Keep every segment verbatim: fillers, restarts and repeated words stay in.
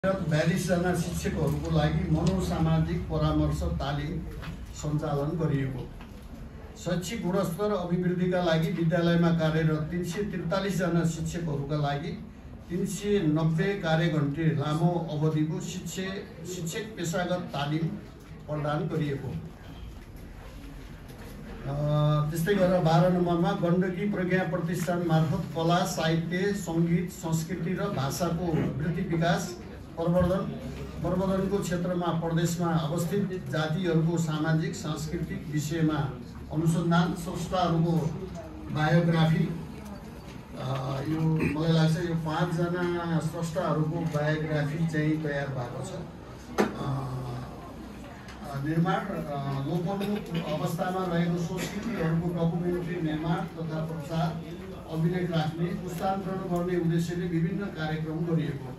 बयालीस जना शिक्षकहरूको लागि मनोसामाजिक परामर्श तालिम सञ्चालन गरिएको। शैक्षिक गुणस्तर अभिवृद्धिका लागि विद्यालयमा कार्यरत तीन सय त्रितालीस जना शिक्षकहरूका लागि तीन सय नब्बे कार्यघण्टे लामो अवधिको शिक्षक शिक्षक पेशागत तालिम प्रदान गरिएको। त्यस्तै गरेर बाह्र नम्बरमा गण्डकी प्रज्ञा प्रतिष्ठान मार्फत कला साहित्य सङ्गीत संस्कृति र भाषाको वृद्धि विकास प्रवर्धन प्रवर्धनको क्षेत्रमा प्रदेशमा अवस्थित जातिहरूको सामाजिक सांस्कृतिक विषयमा अनुसन्धान संस्थाहरूको बायोग्राफी यो मलाई लाग्छ यो पाँचजना स्रष्टाहरूको बायोग्राफी चाहिँ तयार भएको छ। निर्माण लोकोन्मुख अवस्थामा रहेको संस्कृतिहरूको डकुमेन्ट्री निर्माण तथा प्रचार अभिलेख राख्ने पुस्तान्तरण गर्ने उद्देश्यले विभिन्न कार्यक्रम गरिएको।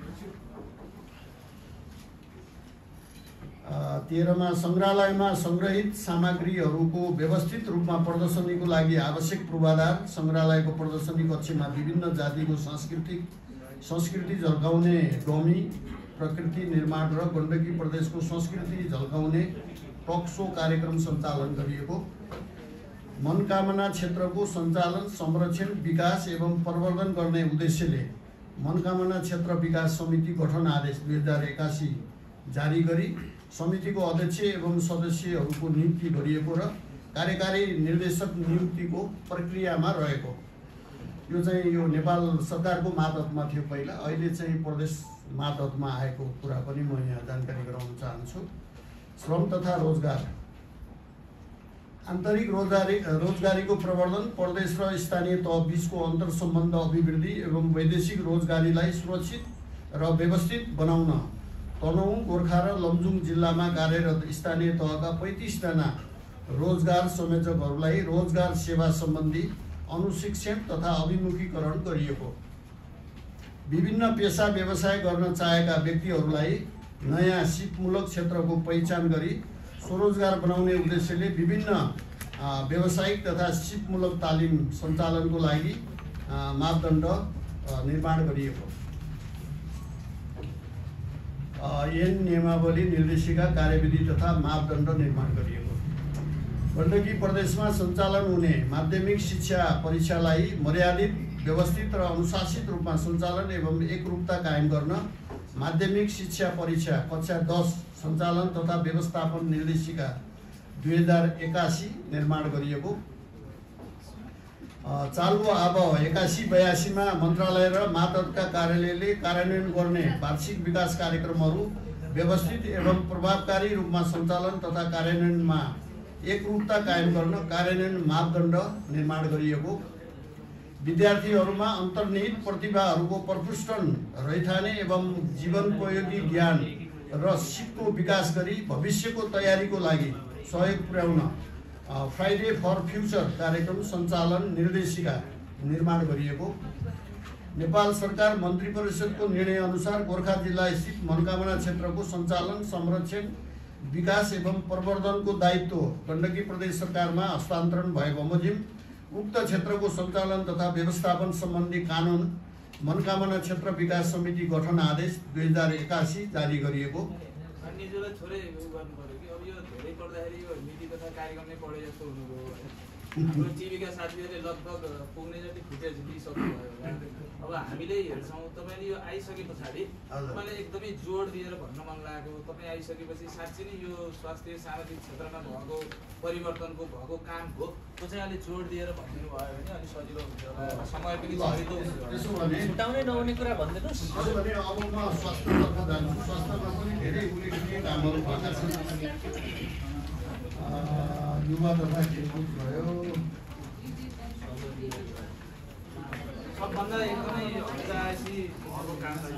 तेह्रमा सङ्ग्रहालयमा सङ्ग्रहित सामग्रीहरूको व्यवस्थित रूपमा प्रदर्शनीको लागि आवश्यक पूर्वाधार सङ्ग्रहालयको प्रदर्शनी कक्षमा विभिन्न जातिको सांस्कृतिक संस्कृति झल्काउने डमी प्रकृति निर्माण र गण्डकी प्रदेशको संस्कृति झल्काउने टक सो कार्यक्रम सञ्चालन गरिएको। मनकामना क्षेत्रको सञ्चालन संरक्षण विकास एवं प्रवर्धन गर्ने उद्देश्यले मनकामना क्षेत्र विकास समिति गठन आदेश दुई हजार एकासी जारी गरी समितिको अध्यक्ष एवं सदस्यहरूको नियुक्ति गरिएको र कार्यकारी निर्देशक नियुक्तिको प्रक्रियामा रहेको। यो चाहिँ यो नेपाल सरकारको मातहतमा थियो पहिला, अहिले चाहिँ प्रदेश मातहतमा आएको कुरा पनि म यहाँ जानकारी गराउन चाहन्छु। श्रम तथा रोजगार आन्तरिक रोजगारी रोजगारीको प्रवर्धन प्रदेश र स्थानीय तह बीचको अन्तर सम्बन्ध अभिवृद्धि एवं वैदेशिक रोजगारीलाई सुरक्षित र व्यवस्थित बनाउन तनहुँ गोर्खा र लमजुङ जिल्लामा कार्यरत स्थानीय तहका पैँतिस जना रोजगार संयोजकहरूलाई रोजगार सेवा सम्बन्धी अनुशिक्षण तथा अभिमुखीकरण गरिएको। विभिन्न पेसा व्यवसाय गर्न चाहेका व्यक्तिहरूलाई नयाँ सिपमूलक क्षेत्रको पहिचान गरी स्वरोजगार बनाउने उद्देश्यले विभिन्न व्यावसायिक तथा सिपमूलक तालिम सञ्चालनको लागि मापदण्ड निर्माण गरिएको। ऐन नियमावली निर्देशिका कार्यविधि तथा मापदण्ड निर्माण गरिएको। गण्डकी प्रदेशमा सञ्चालन हुने माध्यमिक शिक्षा परीक्षालाई मर्यादित व्यवस्थित र अनुशासित रूपमा सञ्चालन एवं एकरूपता कायम गर्न माध्यमिक शिक्षा परीक्षा कक्षा दस सञ्चालन तथा व्यवस्थापन निर्देशिका दुई हजार एकासी निर्माण गरिएको। चालु अब एकासी बयासीमा मन्त्रालय र मातहतका कार्यालयले कार्यान्वयन गर्ने वार्षिक विकास कार्यक्रमहरू व्यवस्थित एवं प्रभावकारी रूपमा सञ्चालन तथा कार्यान्वयनमा एकरूपता कायम गर्न कार्यान्वयन मापदण्ड निर्माण गरिएको। विद्यार्थीहरूमा अन्तर्निहित प्रतिभाहरूको प्रपुष्टन रैथाने एवं जीवनोपयोगी ज्ञान र सिपको विकास गरी भविष्यको तयारीको लागि सहयोग पुर्याउन फ्राइडे फर फ्युचर कार्यक्रम सञ्चालन निर्देशिका निर्माण गरिएको। नेपाल सरकार मन्त्री परिषदको निर्णय अनुसार गोर्खा जिल्ला स्थित मनकामना क्षेत्रको सञ्चालन संरक्षण विकास एवं प्रवर्धनको दायित्व गण्डकी प्रदेश सरकारमा हस्तान्तरण भए बमोजिम उक्त क्षेत्रको सञ्चालन तथा व्यवस्थापन सम्बन्धी कानुन मनकामना क्षेत्र विकास समिति गठन आदेश दुई हजार एकासी जारी गरिएको। कार्यक्रम नै पढे जस्तो हुनुभयो। हाम्रो टिभीका साथीहरूले लगभग पुग्ने जति फुटेज दिइसक्नुभयो। अब हामीले हेर्छौँ तपाईँले यो आइसके पछाडि तपाईँलाई एकदमै जोड दिएर भन्न मन लागेको तपाईँ आइसकेपछि साँच्चै नै यो स्वास्थ्य सामाजिक क्षेत्रमा भएको परिवर्तनको भएको काम हो त्यो चाहिँ अलिक जोड दिएर भनिदिनु भयो भने अलिक सजिलो हुन्छ, समय पनि सजिलो हुन्छ। छुटाउनै नहुने कुरा भनिदिनुहोस्। अब म स्वास्थ्यतर्फ जान्छु। स्वास्थ्यमा पनि धेरै उल्लेखनीय कामहरू भएका छन्। युवा तथा खेलकुद भयो। सबभन्दा एकदमै हजासी कामलाई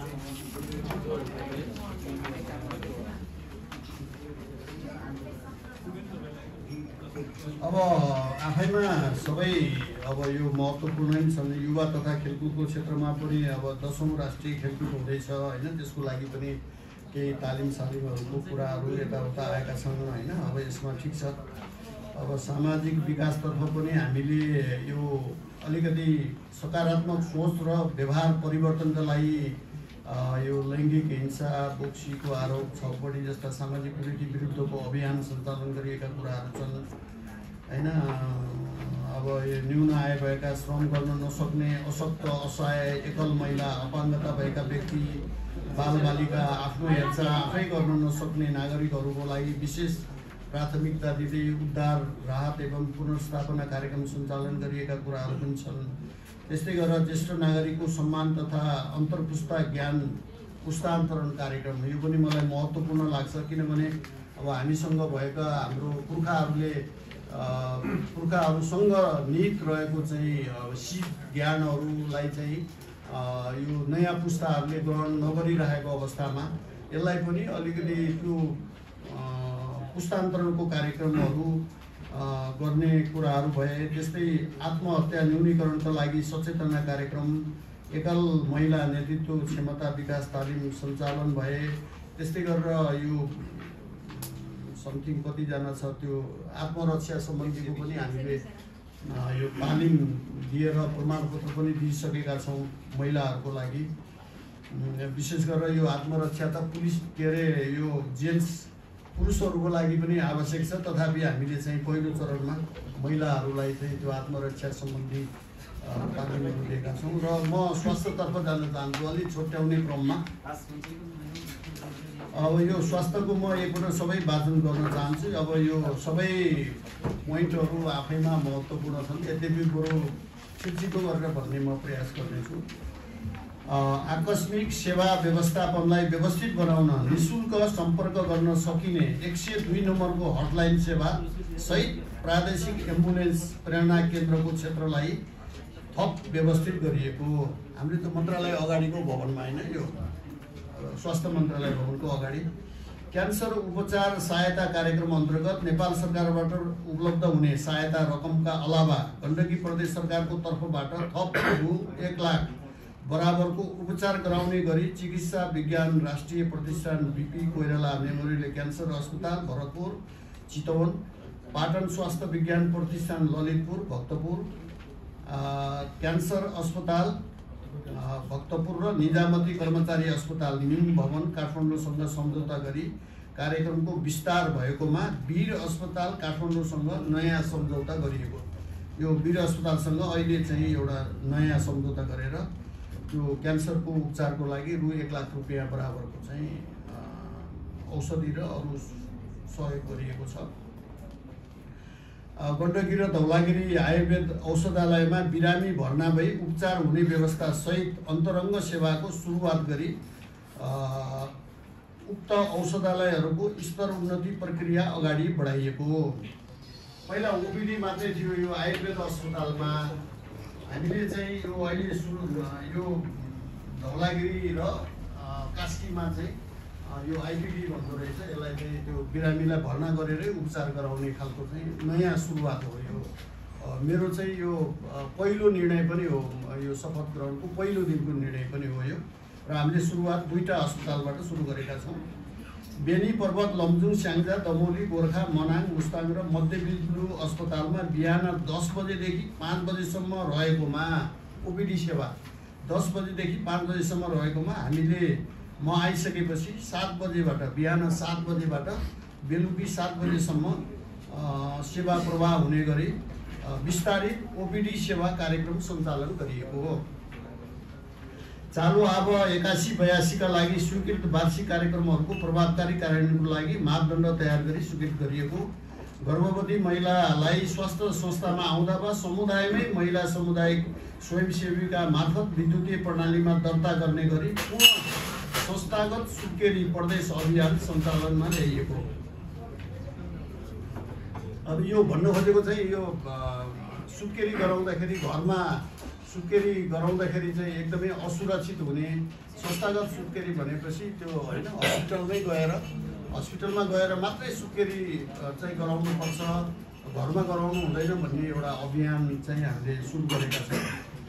अब आफैमा सबै अब यो महत्त्वपूर्ण नै छन्। युवा तथा खेलकुदको क्षेत्रमा पनि अब दसौँ राष्ट्रिय खेलकुद हुँदैछ होइन, त्यसको लागि पनि केही तालिम सालिमहरूको कुराहरू यताउता आएका छन् होइन। अब यसमा ठिक छ। अब सामाजिक विकासतर्फ पनि हामीले यो अलिकति सकारात्मक सोच र व्यवहार परिवर्तनका लागि यो लैङ्गिक हिंसा, बोक्सीको आरोप, छपबडी जस्ता सामाजिक कुरीति विरुद्धको अभियान सञ्चालन गरिएका कुराहरू छन् हैन। अब यो न्यून आय भएका, श्रम गर्न नसक्ने, अशक्त, असहाय, एकल महिला, अपाङ्गता भएका व्यक्ति, बालबालिका, आफ्नो हेरचाह आफै गर्न नसक्ने नागरिकहरूको लागि विशेष प्राथमिकता दिँदै उद्धार, राहत एवं पुनर्स्थापना कार्यक्रम सञ्चालन गरिएका कुराहरू पनि छन्। त्यस्तै गरेर ज्येष्ठ नागरिकको सम्मान तथा अन्तर्पुस्ता ज्ञान पुस्तान्तरण कार्यक्रम, यो पनि मलाई महत्त्वपूर्ण लाग्छ। किनभने अब हामीसँग भएका हाम्रो पुर्खाहरूले पुर्खाहरूसँग निहित रहेको चाहिँ सिप ज्ञानहरूलाई चाहिँ यो नयाँ पुस्ताहरूले ग्रहण नगरिरहेको अवस्थामा यसलाई पनि अलिकति त्यो पुस्तान्तरणको कार्यक्रमहरू गर्ने कुराहरू भए। त्यस्तै आत्महत्या न्यूनीकरणका लागि सचेतना कार्यक्रम, एकल महिला नेतृत्व क्षमता विकास तालिम सञ्चालन भए। त्यस्तै गरेर यो समथिङ कतिजना छ त्यो आत्मरक्षा सम्बन्धीको पनि हामीले यो तालिम दिएर प्रमाणपत्र पनि दिइसकेका छौँ महिलाहरूको लागि। विशेष गरेर यो आत्मरक्षा त पुलिस के अरे यो जेन्ट्स पुरुषहरूको लागि पनि आवश्यक छ, तथापि हामीले चाहिँ पहिलो चरणमा महिलाहरूलाई चाहिँ त्यो आत्मरक्षा सम्बन्धी तालिमहरू दिएका छौँ। र म स्वास्थ्यतर्फ जान चाहन्छु अलिक छुट्याउने क्रममा। अब यो स्वास्थ्यको म एकपल्ट सबै वाचन गर्न चाहन्छु। अब यो सबै पोइन्टहरू आफैमा महत्त्वपूर्ण छन्, यद्यपि बरु छिटो गरेर भन्ने म प्रयास गर्नेछु। आकस्मिक सेवा व्यवस्थापनलाई व्यवस्थित बनाउन निःशुल्क सम्पर्क गर्न सकिने एक सय दुई नम्बरको हटलाइन सेवा सहित प्रादेशिक एम्बुलेन्स प्रेरणा केन्द्रको क्षेत्रलाई थप व्यवस्थित गरिएको। हामीले त मन्त्रालय अगाडिको भवनमा होइन, यो स्वास्थ्य मन्त्रालय भवनको अगाडि क्यान्सर उपचार सहायता कार्यक्रम अन्तर्गत नेपाल सरकारबाट उपलब्ध हुने सहायता रकमका अलावा गण्डकी प्रदेश सरकारको तर्फबाट थप रु एक लाख बराबरको उपचार गराउने गरी चिकित्सा विज्ञान राष्ट्रिय प्रतिष्ठान बिपी कोइराला मेमोरियल क्यान्सर अस्पताल भरतपुर, चितवन, पाटन स्वास्थ्य विज्ञान प्रतिष्ठान ललितपुर, भक्तपुर, क्यान्सर अस्पताल भक्तपुर र निजामती कर्मचारी अस्पताल न्यू भवन काठमाडौँसँग सम्झौता गरी कार्यक्रमको विस्तार भएकोमा वीर अस्पताल काठमाडौँसँग नयाँ सम्झौता गरिएको। यो वीर अस्पतालसँग अहिले चाहिँ एउटा नयाँ सम्झौता गरेर त्यो क्यान्सरको उपचारको लागि रु एक लाख रुपियाँ बराबरको चाहिँ औषधि र अरू सहयोग गरिएको छ। गण्डकी र धौलागिरी आयुर्वेद औषधालयमा बिरामी भर्ना भई उपचार हुने व्यवस्था सहित अन्तरङ्ग सेवाको सुरुवात गरी उक्त औषधालयहरूको स्तर उन्नति प्रक्रिया अगाडि बढाइएको। पहिला ओपिडी मात्रै थियो यो आयुर्वेद अस्पतालमा। हामीले चाहिँ यो अहिले सुरु यो धौलागिरी र कास्कीमा चाहिँ यो आइपिडी भन्दो रहेछ, यसलाई चाहिँ त्यो बिरामीलाई भर्ना गरेरै उपचार गराउने खालको चाहिँ नयाँ सुरुवात हो यो। मेरो चाहिँ यो पहिलो निर्णय पनि हो, यो शपथ ग्रहणको पहिलो दिनको निर्णय पनि हो यो। र हामीले सुरुवात दुईवटा अस्पतालबाट सुरु गरेका छौँ। बेनी पर्वत, लमजुङ, स्याङ्जा, दमोली, गोर्खा, मनाङ, मुस्ताङ र मध्य बिन्दु अस्पतालमा बिहान दस बजेदेखि पाँच बजेसम्म रहेकोमा ओपिडी सेवा दस बजेदेखि पाँच बजेसम्म रहेकोमा हामीले म आइसकेपछि सात बजेबाट बिहान सात बजेबाट बेलुकी सात बजेसम्म सेवा प्रवाह हुने गरी विस्तारित ओपिडी सेवा कार्यक्रम सञ्चालन गरिएको हो। चालु अब एकासी बयासीका लागि स्वीकृत वार्षिक कार्यक्रमहरूको प्रभावकारी कार्यान्वयनको लागि मापदण्ड तयार गरी स्वीकृत गरिएको। गर्भवती महिलालाई स्वास्थ्य संस्थामा आउँदा वा समुदायमै महिला सामुदायिक स्वयंसेविका मार्फत विद्युतीय प्रणालीमा दर्ता गर्ने गरी पूर्ण संस्थागत सुत्केरी प्रदेश अभियान सञ्चालनमा ल्याइएको। अब यो भन्नु खोजेको चाहिँ यो सुत्केरी गराउँदाखेरि घरमा सुत्केरी गराउँदाखेरि चाहिँ एकदमै असुरक्षित हुने संस्थागत सुत्केरी भनेपछि त्यो होइन, हस्पिटलमै गएर हस्पिटलमा गएर मात्रै सुत्केरी चाहिँ गराउनुपर्छ, घरमा गराउनु हुँदैन भन्ने एउटा अभियान चाहिँ हामीले सुरु गरेका छौँ।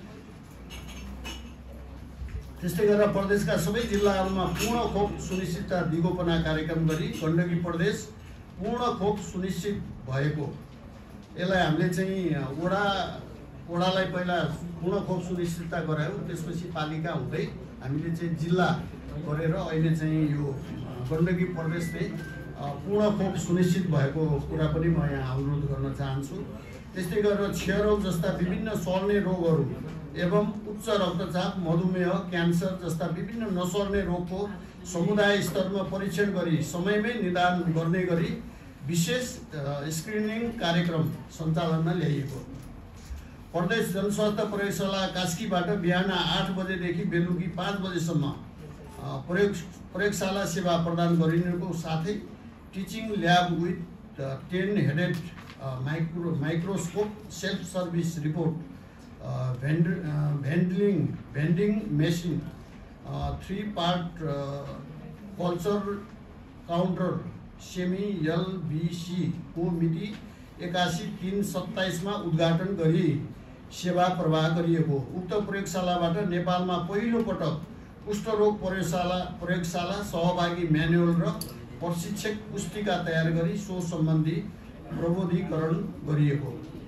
त्यस्तै गरेर प्रदेशका सबै जिल्लाहरूमा पूर्ण खोप सुनिश्चितता दिगोपना कार्यक्रम गरी गण्डकी प्रदेश पूर्ण खोप सुनिश्चित भएको। यसलाई हामीले चाहिँ वडा वडालाई पहिला पूर्ण खोप सुनिश्चितता गरायौँ, त्यसपछि पालिका हुँदै हामीले चाहिँ जिल्ला गरेर अहिले चाहिँ यो गण्डकी प्रदेशले पूर्ण खोप सुनिश्चित भएको कुरा पनि म यहाँ अनुरोध गर्न चाहन्छु। त्यस्तै गरेर क्षयरोग जस्ता विभिन्न सर्ने रोगहरू एवं उच्च रक्तचाप, मधुमेह, क्यान्सर जस्ता विभिन्न नसर्ने रोगको समुदाय स्तरमा परीक्षण गरी समयमै निदान गर्ने गरी विशेष स्क्रिनिङ कार्यक्रम सञ्चालनमा ल्याइएको। प्रदेश जनस्वास्थ्य प्रयोगशाला कास्कीबाट बिहान आठ बजेदेखि बेलुकी पाँच बजेसम्म प्रयोग प्रयोगशाला सेवा प्रदान गरिनुको साथै teaching lab with ten headed micro microscope, self service report, vend भेन्डलिङ vending machine, three part culture counter, semi LBC को मिति एकासी तीन सत्ताइसमा उद्घाटन गरी सेवा प्रवाह गरिएको। उक्त प्रयोगशालाबाट नेपालमा पहिलो पटक कुष्ठरोग प्रयोगशाला प्रयोगशाला सहभागी म्यानुअल र प्रशिक्षक पुस्तिका तयार गरी सो सम्बन्धी प्रबोधीकरण गरिएको।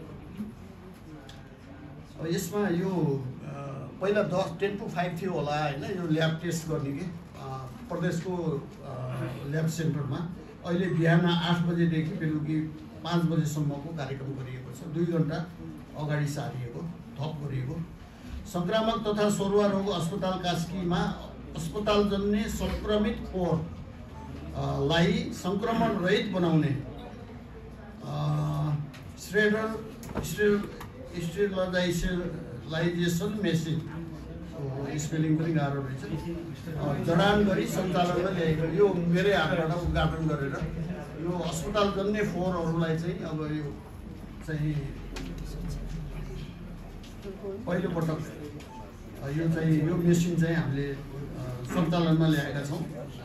अब यसमा यो पहिला दस टेन टू फाइभ थियो होला होइन, यो ल्याब टेस्ट गर्ने के प्रदेशको ल्याब सेन्टरमा। अहिले बिहान आठ बजेदेखि बेलुकी पाँच बजेसम्मको कार्यक्रम गरिएको छ। दुई घन्टा अगाडि सारिएको, थप गरिएको। सङ्क्रामक तथा सरुवा रोग अस्पताल कास्कीमा अस्पतालजन्य सङ्क्रमित कोहलाई सङ्क्रमण रहित बनाउने श्रेडर स्टेरिलाइजेसन मेसिन, स्पेलिङ पनि गाह्रो रहेछ, जडान गरी सञ्चालनमा ल्याएको। यो मेरै हातबाट उद्घाटन गरेर यो अस्पताल जन्ने फोहोरहरूलाई चाहिँ अब यो चाहिँ पहिलोपटक यो चाहिँ यो मेसिन चाहिँ हामीले सञ्चालनमा ल्याएका छौँ।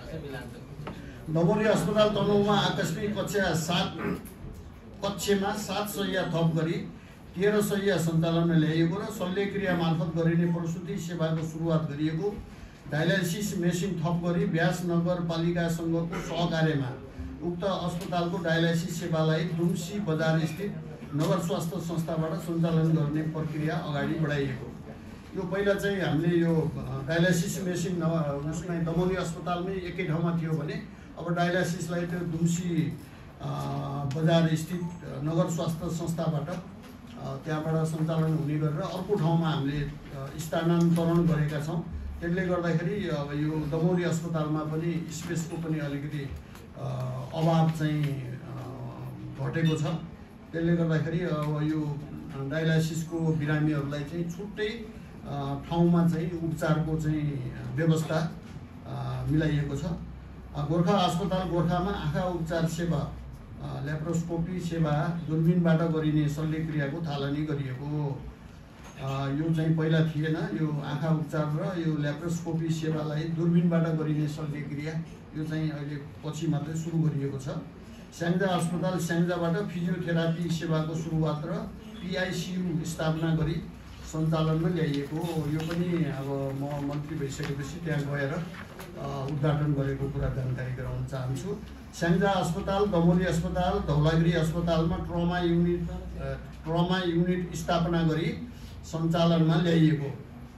डमोली अस्पताल तनहुँमा आकस्मिक कक्षा सात कक्षमा सात सय थप गरी तेह्र सय सञ्चालनमा ल्याइएको र शल्यक्रिया मार्फत गरिने प्रसुति सेवाको सुरुवात गरिएको। डायलाइसिस मेसिन थप गरी व्यास नगरपालिकासँगको सहकार्यमा उक्त अस्पतालको डायलाइसिस सेवालाई दुम्सी बजार स्थित नगर स्वास्थ्य संस्थाबाट सञ्चालन गर्ने प्रक्रिया अगाडि बढाइएको। यो पहिला चाहिँ हामीले यो डायलाइसिस मेसिन न उसमै दमोली अस्पतालमै एकै ठाउँमा थियो भने अब डायलाइसिसलाई त्यो दुम्सी बजार स्थित नगर स्वास्थ्य संस्थाबाट त्यहाँबाट सञ्चालन हुने गरेर अर्को ठाउँमा हामीले स्थानान्तरण गरेका छौँ। त्यसले गर्दाखेरि अब यो दमोली अस्पतालमा पनि स्पेसको पनि अलिकति अभाव चाहिँ घटेको छ। त्यसले गर्दाखेरि अब यो डायलाइसिसको बिरामीहरूलाई चाहिँ छुट्टै ठाउँमा चाहिँ उपचारको चाहिँ व्यवस्था मिलाइएको छ। गोर्खा अस्पताल गोर्खामा आँखा उपचार सेवा, ल्याप्रोस्कोपी सेवा, दूरबीनबाट गरिने शल्यक्रियाको थालनी गरिएको। यो चाहिँ पहिला थिएन। यो आँखा उपचार र यो ल्याप्रोस्कोपी सेवालाई दूरबीनबाट गरिने शल्यक्रिया यो चाहिँ अहिले पछि मात्रै सुरु गरिएको छ। स्याङ्जा अस्पताल स्याङ्जाबाट फिजियोथेरापी सेवाको सुरुवात र पिआइसियु स्थापना गरी सञ्चालनमा ल्याइएको। यो पनि अब म मन्त्री भइसकेपछि त्यहाँ गएर उद्घाटन गरेको कुरा जानकारी गराउन चाहन्छु। स्याङ्जा अस्पताल, दमोली अस्पताल, धौलागिरी अस्पतालमा ट्रमा युनिट ट्रमा युनिट स्थापना गरी सञ्चालनमा ल्याइएको।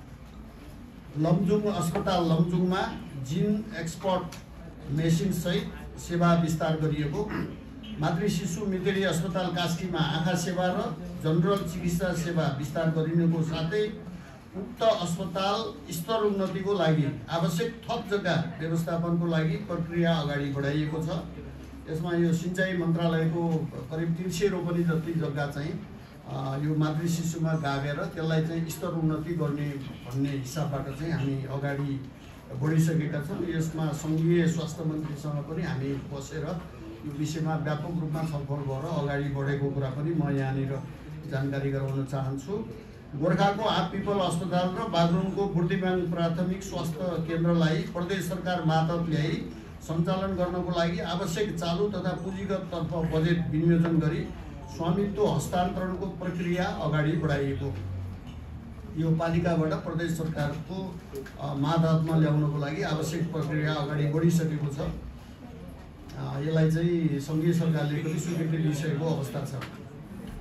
लमजुङ अस्पताल लमजुङमा जिन एक्सपर्ट मेसिन सहित सेवा विस्तार गरिएको। मातृ शिशु मितेरी अस्पताल कास्कीमा आँखा सेवा र जनरल चिकित्सा सेवा विस्तार गरिनुको साथै उक्त अस्पताल स्तर उन्नतिको लागि आवश्यक थप जग्गा व्यवस्थापनको लागि प्रक्रिया अगाडि बढाइएको छ। यसमा यो सिँचाइ मन्त्रालयको करिब तिन सय रोपनी जति जग्गा चाहिँ यो मातृ शिशुमा गाभेर त्यसलाई चाहिँ स्तर उन्नति गर्ने भन्ने हिसाबबाट चाहिँ हामी अगाडि बढिसकेका छौँ। यसमा सङ्घीय स्वास्थ्य मन्त्रीसँग पनि हामी बसेर यो विषयमा व्यापक रूपमा छलफल गरेर अगाडि बढेको कुरा पनि म यहाँनिर जानकारी गराउन चाहन्छु। गोर्खाको आप पिपल अस्पताल र बागलुङको बुर्तिबाङ प्राथमिक स्वास्थ्य केन्द्रलाई प्रदेश सरकार मातहत ल्याई सञ्चालन गर्नको लागि आवश्यक चालु तथा पुँजीगत तर्फ बजेट विनियोजन गरी स्वामित्व हस्तान्तरणको प्रक्रिया अगाडि बढाइएको। यो पालिकाबाट प्रदेश सरकारको मातहतमा ल्याउनको लागि आवश्यक प्रक्रिया अगाडि बढिसकेको छ। यसलाई चाहिँ सङ्घीय सरकारले पनि स्वीकृति दिइसकेको अवस्था छ।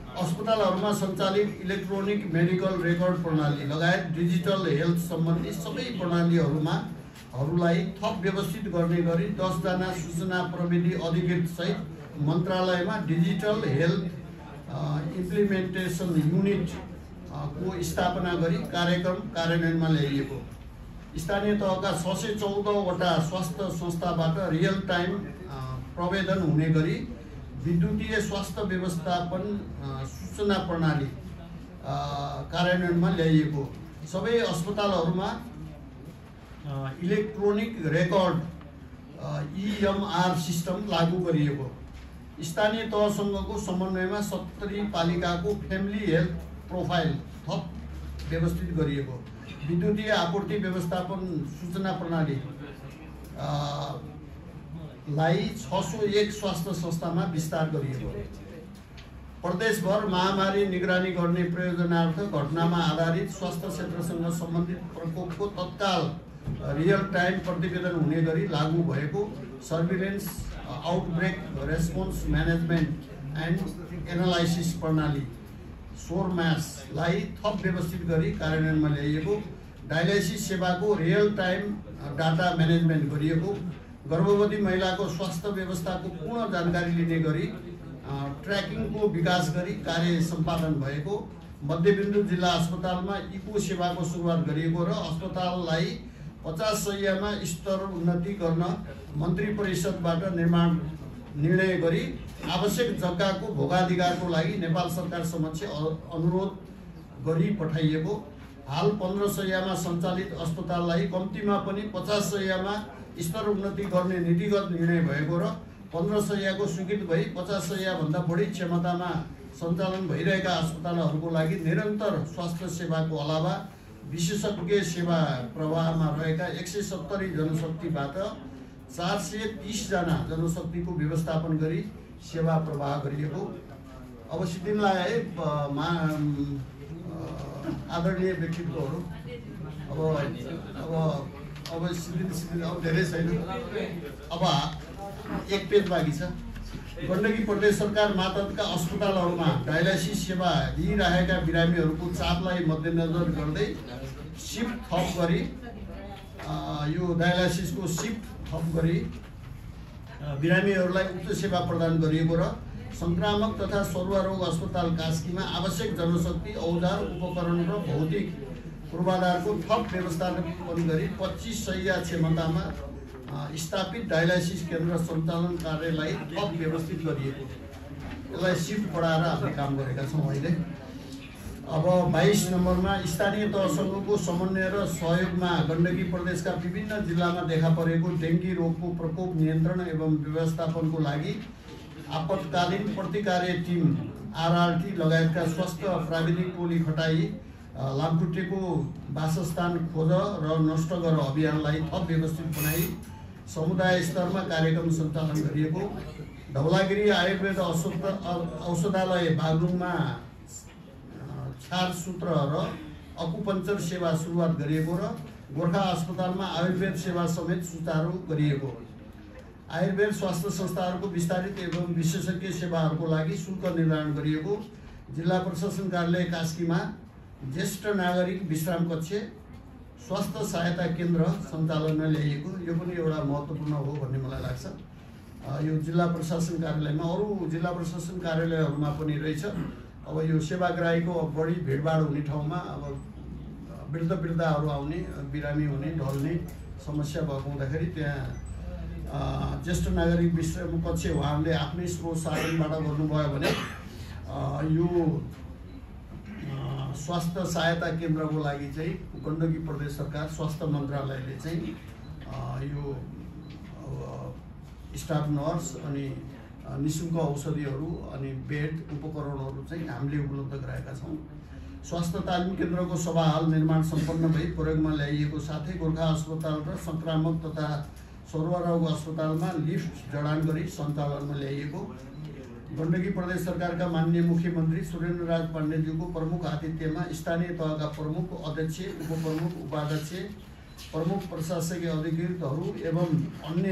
अस्पतालहरूमा सञ्चालित इलेक्ट्रोनिक मेडिकल रेकर्ड प्रणाली लगायत डिजिटल हेल्थ सम्बन्धी सबै प्रणालीहरूमा हरूलाई थप व्यवस्थित गर्ने गरी दस जना सूचना प्रविधि अधिकृत सहित मन्त्रालयमा डिजिटल हेल्थ इम्प्लिमेन्टेसन युनिट को स्थापना गरी कार्यक्रम कार्यान्वयनमा ल्याइएको। स्थानीय तहका छ सय चौधवटा स्वास्थ्य संस्थाबाट रियल टाइम प्रवेदन हुने गरी विद्युतीय स्वास्थ्य व्यवस्थापन सूचना प्रणाली कार्यान्वयनमा ल्याइएको। सबै अस्पतालहरूमा इलेक्ट्रोनिक रेकर्ड इएमआर सिस्टम लागू गरिएको। स्थानीय तहसँगको समन्वयमा सत्तरी पालिकाको फ्यामिली हेल्थ प्रोफाइल थप व्यवस्थित गरिएको। विद्युतीय आपूर्ति व्यवस्थापन सूचना प्रणाली लाई छ सौ एक स्वास्थ्य संस्थामा विस्तार गरिएको। प्रदेशभर महामारी निगरानी गर्ने प्रयोजनार्थ घटनामा आधारित स्वास्थ्य क्षेत्रसँग सम्बन्धित प्रकोपको तत्काल रियल टाइम प्रतिवेदन हुने गरी लागू भएको surveillance outbreak response management and analysis प्रणाली सोरम्यासलाई थप व्यवस्थित गरी कार्यान्वयनमा ल्याइएको। डायलाइसिस सेवाको रियल टाइम डाटा म्यानेजमेन्ट गरिएको। गर्भवती महिलाको स्वास्थ्य व्यवस्थाको पूर्ण जानकारी लिने गरी ट्र्याकिङको विकास गरी कार्य सम्पादन भएको। मध्यबिन्दु जिल्ला अस्पतालमा इको सेवाको सुरुवात गरिएको र अस्पताललाई पचास सयमा स्तर उन्नति गर्न मन्त्री परिषदबाट निर्माण निर्णय गरी आवश्यक जग्गाको भोगाधिकारको लागि नेपाल सरकार समक्ष अनुरोध गरी पठाइएको। हाल पन्ध्र सयमा सञ्चालित अस्पताललाई कम्तीमा पनि पचास सयमा स्तर उन्नति गर्ने नीतिगत निर्णय भएको र पन्ध्र सयको स्वीकृत भई पचास सयभन्दा बढी क्षमतामा सञ्चालन भइरहेका अस्पतालहरूको लागि निरन्तर स्वास्थ्य सेवाको अलावा विशेषज्ञ सेवा प्रवाहमा रहेका एक सय सत्तरी जनशक्तिबाट चार सय तीस जना जनशक्तिको व्यवस्थापन गरी सेवा प्रवाह गरिएको। अब सिद्धिमलाई है आदरणीय व्यक्तित्वहरू अब अब अब सिद्धिन सिद्धिन अब धेरै छैन। अब एक पेज बाँकी छ। गण्डकी प्रदेश सरकार मातहतका अस्पतालहरूमा डायलाइसिस सेवा दिइरहेका बिरामीहरूको चापलाई मध्यनजर गर्दै सिफ्ट थप गरी यो डायलाइसिसको सिफ्ट थप गरी बिरामीहरूलाई उक्त सेवा प्रदान गरिएको र संक्रामक तथा सरुवा रोग अस्पताल कास्कीमा आवश्यक जनशक्ति औजार उपकरण र भौतिक पूर्वाधारको थप व्यवस्थापन गरी पच्चीस सय क्षमतामा स्थापित डायलाइसिस केन्द्र सञ्चालन कार्यलाई थप व्यवस्थित गरिएको। यसलाई सिफ्ट बढाएर हामीले काम गरेका छौँ अहिले। अब बाइस नम्बरमा स्थानीय तहसँगको समन्वय र सहयोगमा गण्डकी प्रदेशका विभिन्न जिल्लामा देखा परेको डेङ्गी रोगको प्रकोप नियन्त्रण एवं व्यवस्थापनको लागि आपतकालीन प्रतिकार्य टिम आरआरटी लगायतका स्वास्थ्य प्राविधिक टोली खटाई लामखुट्टेको वासस्थान खोज र नष्ट गर अभियानलाई थप व्यवस्थित बनाई समुदाय स्तरमा कार्यक्रम सञ्चालन गरिएको। धवलागिरी आयुर्वेद औषधालय बागलुङमा छारसूत्र र अकुपञ्चर सेवा सुरुवात गरिएको र गोर्खा अस्पतालमा आयुर्वेद सेवा समेत सुचारू गरिएको। आयुर्वेद स्वास्थ्य संस्थाहरूको विस्तारित एवं विशेषज्ञ सेवाहरूको लागि शुल्क निर्धारण गरिएको। जिल्ला प्रशासन कार्यालय कास्कीमा ज्येष्ठ नागरिक विश्राम कक्ष स्वास्थ्य सहायता केन्द्र सञ्चालनमा ल्याइएको। यो पनि एउटा महत्त्वपूर्ण हो भन्ने मलाई लाग्छ। यो जिल्ला प्रशासन कार्यालयमा अरू जिल्ला प्रशासन कार्यालयहरूमा पनि रहेछ। अब यो सेवाग्राहीको बढी भिडभाड हुने ठाउँमा अब वृद्ध वृद्धाहरू आउने बिरामी हुने ढल्ने समस्या भएको हुँदाखेरि त्यहाँ ज्येष्ठ नागरिक विश्राम कक्ष उहाँहरूले आफ्नै स्रोत साधनबाट गर्नुभयो भने यो स्वास्थ्य सहायता केन्द्रको लागि चाहिँ गण्डकी प्रदेश सरकार स्वास्थ्य मन्त्रालयले चाहिँ यो स्टाफ नर्स अनि निःशुल्क औषधिहरू अनि बेड उपकरणहरू चाहिँ हामीले उपलब्ध गराएका छौँ। स्वास्थ्य तालिम केन्द्रको सभा हाल निर्माण सम्पन्न भई प्रयोगमा ल्याइएको साथै गोर्खा अस्पताल र संक्रामक तथा सरुवा रोग अस्पतालमा लिफ्ट जडान गरी सञ्चालनमा ल्याइएको। गण्डकी प्रदेश सरकारका माननीय मुख्यमन्त्री सुरेन्द्र राज पाण्डेज्यूको प्रमुख आतिथ्यमा स्थानीय तहका प्रमुख अध्यक्ष उपप्रमुख उपाध्यक्ष प्रमुख प्रशासकीय अधिकृतहरू एवं अन्य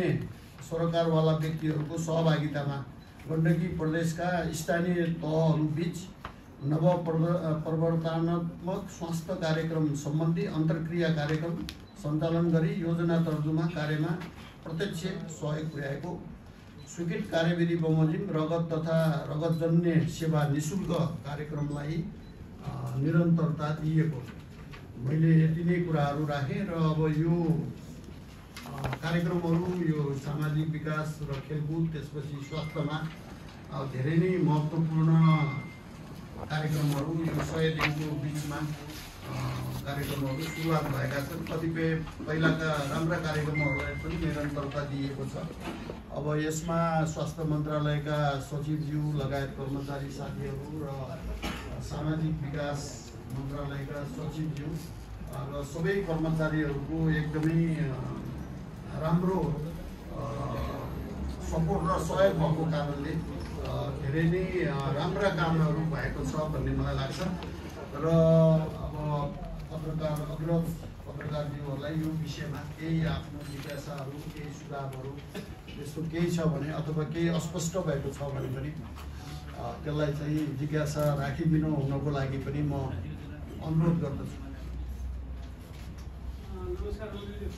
सरकारवाला व्यक्तिहरूको सहभागितामा गण्डकी प्रदेशका स्थानीय तहहरू बीच नव प्रवर्तनात्मक स्वास्थ्य कार्यक्रम सम्बन्धी अन्तर्क्रिया कार्यक्रम सञ्चालन गरी योजना तर्जुमा कार्यमा प्रत्यक्ष सहयोग पुर्याएको, स्वीकृत कार्यविधि बमोजिम रगत तथा रगतजन्य सेवा निशुल्क कार्यक्रमलाई निरन्तरता दिएको। मैले यति नै कुराहरू राखेँ र अब यो कार्यक्रमहरू यो सामाजिक विकास र खेलकुद त्यसपछि स्वास्थ्यमा धेरै नै महत्त्वपूर्ण कार्यक्रमहरू यो सय दिनको बिचमा कार्यक्रमहरू सुरुवात भएका छन्। कतिपय पहिलाका राम्रा कार्यक्रमहरूलाई पनि निरन्तरता दिएको छ। अब यसमा स्वास्थ्य मन्त्रालयका सचिवज्यू लगायत कर्मचारी साथीहरू र सामाजिक विकास मन्त्रालयका सचिवज्यू र सबै कर्मचारीहरूको एकदमै राम्रो सपोर्ट र सहयोग भएको कारणले धेरै नै राम्रा कामहरू भएको छ भन्ने मलाई लाग्छ। र अब पत्रकार अग्रज पत्रकारज्यूहरूलाई यो विषयमा केही आफ्नो जिज्ञासाहरू केही सुझावहरू यस्तो केही छ भने अथवा केही अस्पष्ट भएको छ भने पनि त्यसलाई चाहिँ जिज्ञासा राखिदिनु हुनको लागि पनि म अनुरोध गर्दछु। नमस्कार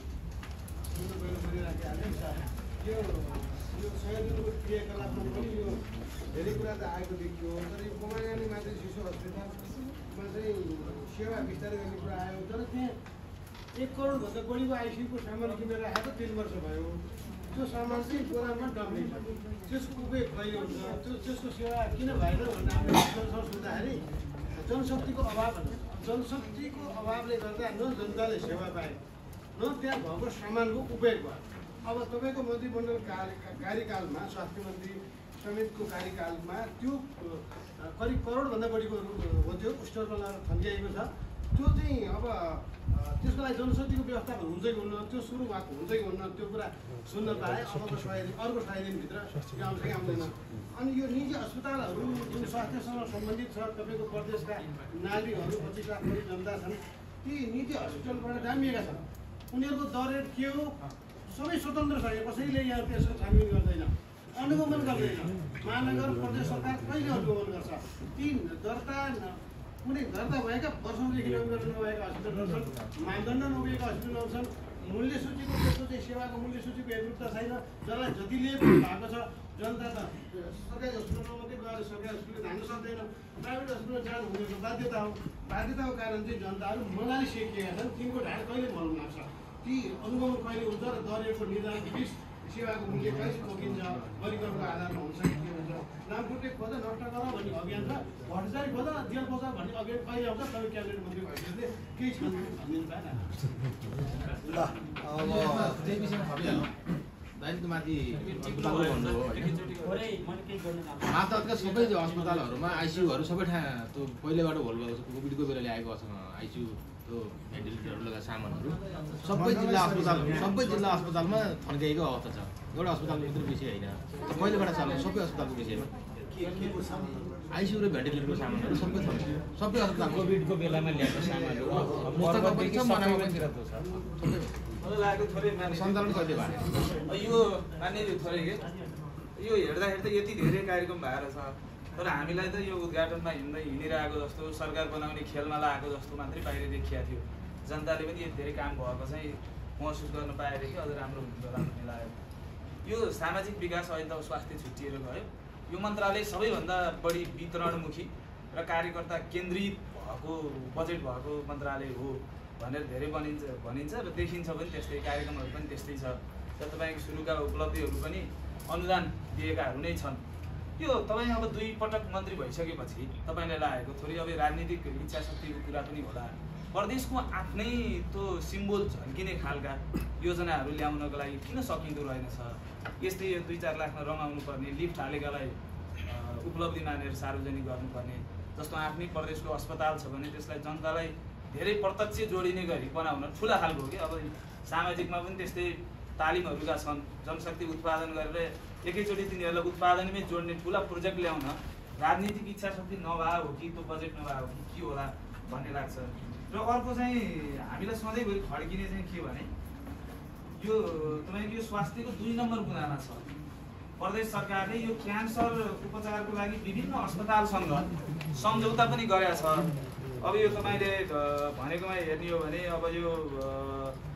यो यो सहयोगको क्रियाकलापमा पनि यो धेरै कुरा त आएको देखियो, तर यो कुमारगानी मात्रै शिशु हस्पिटलमा चाहिँ सेवा विस्तार गर्ने कुरा आयो। तर त्यहाँ एक करोडभन्दा बढीको आइसियुको सामान किनेर राखेको तिन वर्ष भयो। त्यो सामान चाहिँ गोदाममा डम्ने छ, त्यसको उपयोग कहिले हुन्छ, त्यो त्यसको सेवा किन भएन भन्दा हामीले सोच्दाखेरि जनशक्तिको अभाव जनशक्तिको अभावले गर्दा न जनताले सेवा पाए न त्यहाँ भएको सामानको उपयोग भयो। अब तपाईँको मन्त्रीमण्डल कार्यकालमा स्वास्थ्य मन्त्री समेतको कार्यकालमा त्यो करिब करोडभन्दा बढीको हुन्थ्यो, स्टोरमा लगाएर थन्किएको छ। त्यो चाहिँ अब त्यसको लागि जनशक्तिको व्यवस्थापन हुन्छ कि हुन्न, त्यो सुरु भएको हुन्छ कि हुन्न, त्यो कुरा सुन्न पाए। अबको सय दिन अर्को सय दिनभित्र त्यो आउँछ कि आउँदैन। अनि यो निजी अस्पतालहरू जुन स्वास्थ्यसँग सम्बन्धित छ, तपाईँको प्रदेशका नागरिकहरू पच्चिस लाख बढी जनता छन्, ती निजी हस्पिटलबाट जामिएका छन्। उनीहरूको दर रेट के हो सबै स्वतन्त्र छ, कसैले यहाँ त्यसको छानबिन गर्दैन, अनुगमन गर्दैन। महानगर प्रदेश सरकार कहिले अनुगमन गर्छ? ती दर्ता कुनै दर्ता भएका वर्षौँदेखि अनुगमन नभएका हस्पिटलहरू छन्, मानदण्ड नभएका हस्पिटलहरू छन्। मूल्य सूचीको त्यसको चाहिँ सेवाको मूल्य सूचीको हेररुपता छैन। जसलाई जति लिएको भएको छ जनता त सरकारी हस्पिटलमा मात्रै गएर सरकारी हस्पिटल धान्न सक्दैन, प्राइभेट हस्पिटल जानु हुनेको बाध्यता हो। बाध्यताको कारण चाहिँ जनताहरू मजाले सेकिएका छन्। तिनको ढाड कहिले मल्नु लाग्छ, ती अनुगमन कहिले हुन्छ र दरको निर्धारण बिच सेवाको मूल्य कहिले तोकिन्छ, परिकरको आधारमा हुन्छ कि के हुन्छ। लामखुट्टे खोज नष्ट गर भन्ने अभियान छ, भ्रष्टाचारी खोज जेल बजाऊ भन्ने अभियान कहिले आउँछ? तपाईँ क्याबिनेट मन्त्री भइसक्यो, केही छ भनिदिनु पाएन। ल अब त्यही विषयमा थपिहाल्नु दाइनको माथि अस्पतालको भन्नुभयो होइन। मातहतका सबै अस्पतालहरूमा आइसियुहरू सबै ठाउँ त्यो पहिलेबाट होल भएको छ। कोभिडको बेला ल्याएको छ आइसियु त्यो भेन्टिलेटरहरू लगाएको सामानहरू सबै जिल्ला अस्पताल सबै जिल्ला अस्पतालमा थन्किएको अवस्था छ। एउटा अस्पतालको मात्रै विषय होइन, पहिलेबाट चल्ने सबै अस्पतालको विषयमा आइसियु र भेन्टिलेटरको सामानहरू सबै थन्कियो। सबै अस्पताल कोभिडको बेलामा ल्याएको सामानहरू सञ्चालन कहिले भयो? यो मान्य थोरै के यो हेर्दाखेरि त यति धेरै कार्यक्रम भएर छ, तर हामीलाई त यो उद्घाटनमा हिँड्दै हिँडिरहेको जस्तो सरकार बनाउने खेलमा लागेको जस्तो मात्रै बाहिर देखिएको थियो। जनताले पनि यति धेरै काम भएको चाहिँ महसुस गर्न पाएदेखि अझ राम्रो हुन्थ्यो होला भन्ने लाग्यो। यो सामाजिक विकास अहिले त स्वास्थ्य छुट्टिएर गयो। यो मन्त्रालय सबैभन्दा बढी वितरणमुखी र कार्यकर्ता केन्द्रित भएको बजेट भएको मन्त्रालय हो भनेर धेरै भनिन्छ भनिन्छ र देखिन्छ पनि त्यस्तै। कार्यक्रमहरू पनि त्यस्तै छ र तपाईँको सुरुका उपलब्धिहरू पनि अनुदान दिएकाहरू नै छन्। यो तपाईँ अब दुई पटक मन्त्री भइसकेपछि तपाईँले लागेको थोरै अब राजनीतिक इच्छा शक्तिको कुरा पनि होला। प्रदेशको आफ्नै त्यो सिम्बोल झल्किने खालका योजनाहरू ल्याउनको लागि किन सकिँदो रहेनछ? यस्तै यो दुई चार लाखमा रमाउनु पर्ने, लिफ्ट हालेकालाई उपलब्धि मानेर सार्वजनिक गर्नुपर्ने, जस्तो आफ्नै प्रदेशको अस्पताल छ भने त्यसलाई जनतालाई धेरै प्रत्यक्ष जोडिने गरी बनाउन ठुला खालको हो कि। अब सामाजिकमा पनि त्यस्तै तालिमहरूका छन्, जनशक्ति उत्पादन गरेर एकैचोटि तिनीहरूलाई उत्पादनमै जोड्ने ठुला प्रोजेक्ट ल्याउन राजनीतिक इच्छा शक्ति नभए हो कि त्यो बजेट नभए हो कि के होला भन्ने लाग्छ। र अर्को चाहिँ हामीलाई सधैँभरि खड्किने चाहिँ के भने यो तपाईँको यो स्वास्थ्यको दुई नम्बर कुरामा छ। प्रदेश सरकारले यो क्यान्सर उपचारको लागि विभिन्न अस्पतालसँग सम्झौता पनि गरेको छ। अब यो तपाईँले भनेकोमा हेर्ने हो भने अब यो